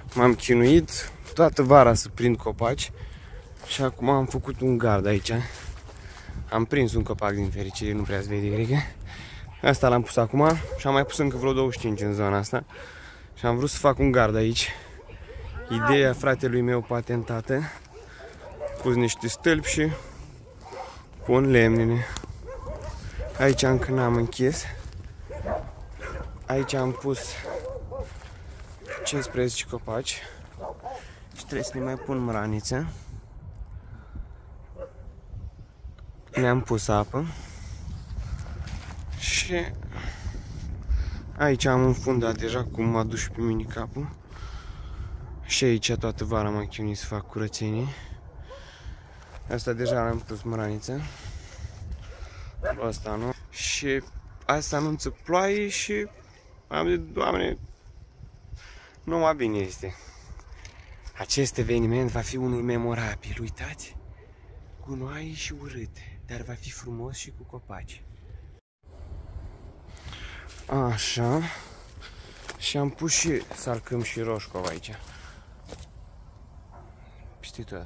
M-am chinuit toată vara să prind copaci și acum am făcut un gard aici. Am prins un copac din fericire, nu prea se vede, cred că. Asta l-am pus acum și am mai pus încă vreo 25 în zona asta. Și am vrut să fac un gard aici. Ideea fratelui meu patentată. Pus niște stâlpi și pun lemnele. Aici încă n-am închis. Aici am pus 15 copaci. Și trebuie să le mai pun mraniță. Le-am pus apă. Și aici am înfundat deja, cum m-a dus și pe mine capul. Și aici toată vara m-am chinuit să fac curățenie. Asta deja l-am pus mraniță. Asta nu. Și asta anunță ploaie și am zis, Doamne, numai bine este. Acest eveniment va fi unul memorabil, uitați. Gunoaie și urât, dar va fi frumos și cu copaci. Așa. Și am pus și salcâm și roșcov aici. Peste tot.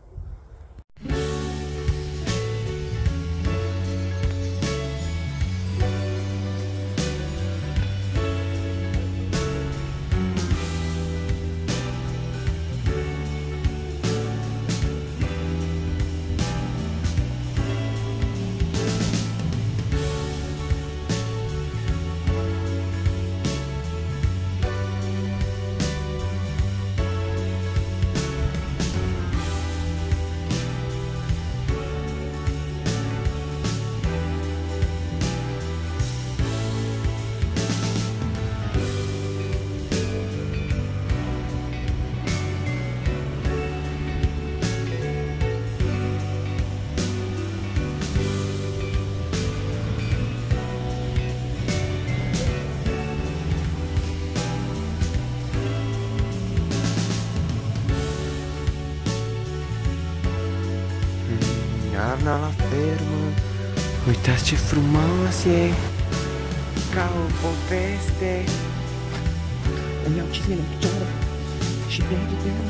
Iarna la fermă, uitați ce frumos e, ca o poveste. Îmi iau cizmele în picioare și plec de el.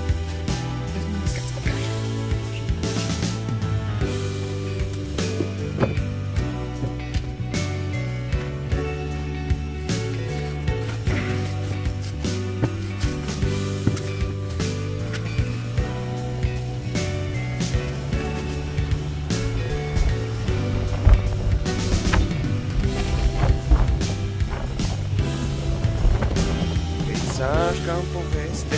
Peisaj ca în poveste.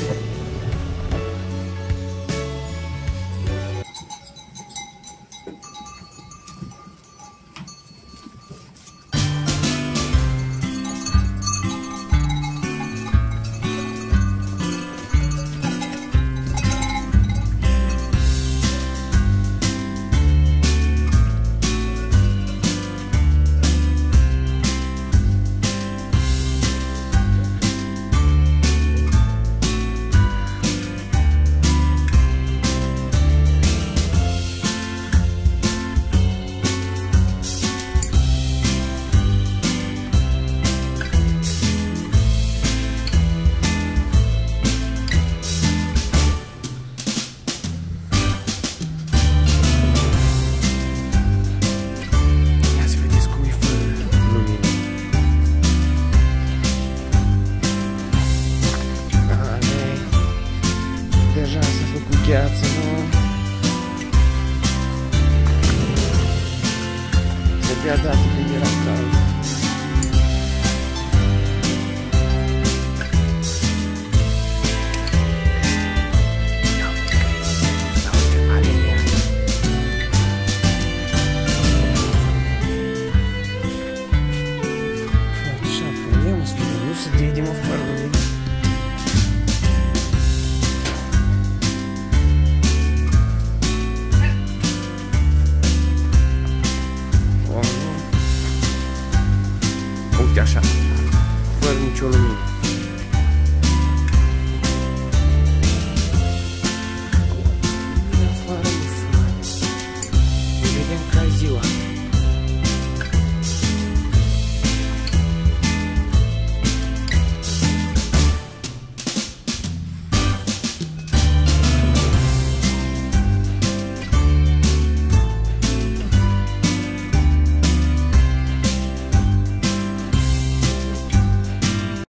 Deja s-a făcut gheață, nu? Se dea dată când era cald.